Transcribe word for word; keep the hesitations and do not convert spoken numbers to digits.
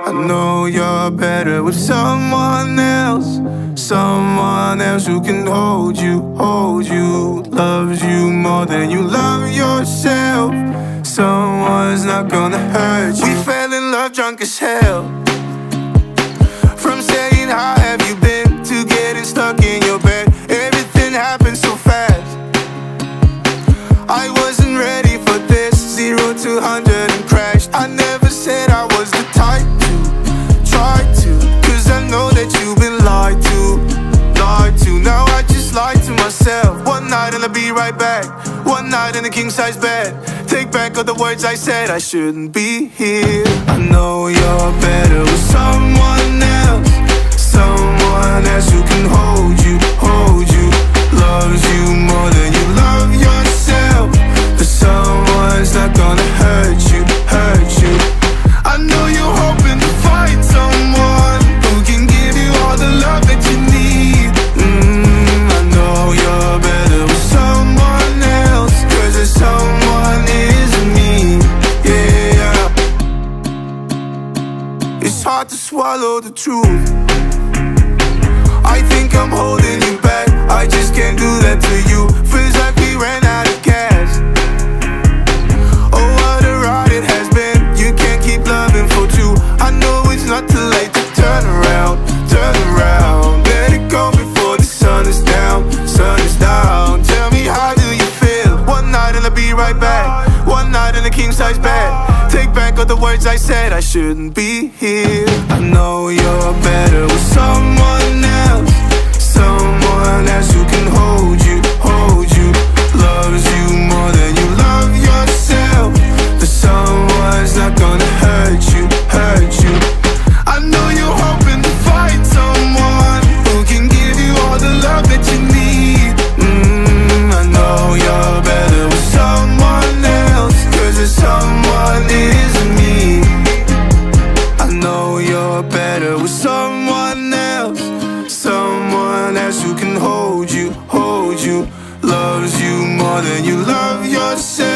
I know you're better with someone else, someone else who can hold you, hold you, loves you more than you love yourself. Someone's not gonna hurt you. We fell in love drunk as hell. From saying how have you been to getting stuck in your bed, everything happened so fast. I wasn't ready for this, zero to hundred and crashed. I never said I was the type to try to, cause I know that you've been lied to, lied to. Now I just lied to myself. One night and I'll be right back, one night in a king-size bed. Take back all the words I said, I shouldn't be here. I know you're better with someone else, someone else who can hold you, hold you, loves you more than you love yourself. But someone's not gonna hurt you, hurt you. I know you're hoping to find someone who can give you all the love that you need. mm, I know you're better with someone else, cause there's someone isn't me, yeah. It's hard to swallow the truth. I think I'm holding you back, I just can't do that to you. Feels like we ran out of gas. Oh, what a ride it has been. You can't keep loving for two. I know it's not too late to turn around, turn around. Let it go before the sun is down, sun is down. Tell me, how do you feel? One night and I'll be right back, one night in a king-size bed. Take back all the words I said, I shouldn't be here. I know you're better with someone else, someone else who can hold you, hold you, loves you more than you love yourself. But someone's not gonna hurt you, hurt you. I know you're hoping to find someone who can give you all the love that you need. mm, I know you're better with someone else, cause there's someone isn't me. I know you're better with someone else, someone else who can hold you, hold you, loves you more than you love yourself.